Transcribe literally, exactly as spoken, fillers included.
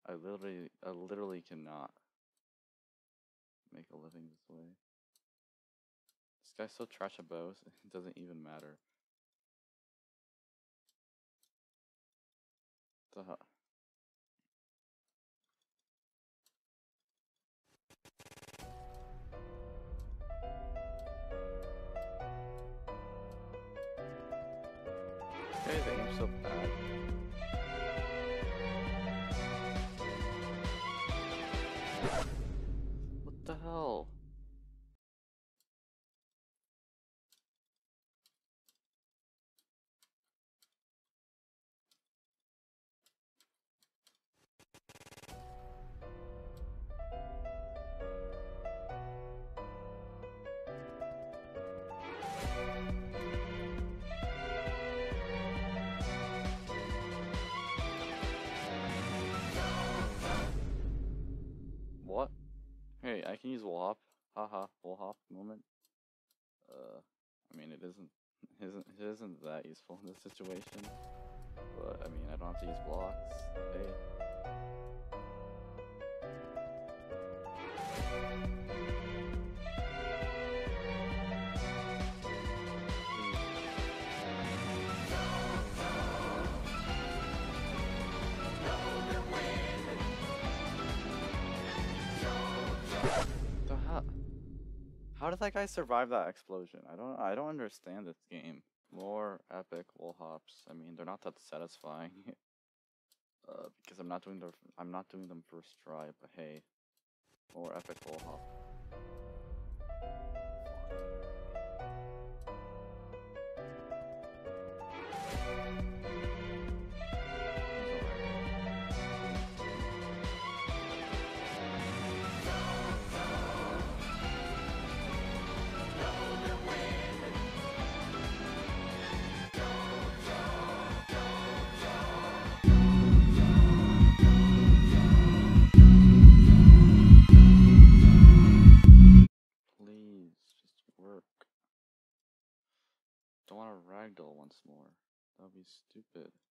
I literally, I literally cannot make a living this way. This guy's so trash at bows, it doesn't even matter. The hell? This guy's aim so bad. What the hell? What? Hey, I can use wall hop. Haha, wall hop moment. Uh, I mean, it isn't, isn't, it isn't that useful in this situation. But I mean, I don't have to use blocks. Hey. The hell? How did that guy survive that explosion? I don't, I don't understand this game. More epic wall hops. I mean, they're not that satisfying. uh, because I'm not doing the, I'm not doing them first try. But hey, more epic wall hop. Please, just work. Don't want to ragdoll once more. That would be stupid.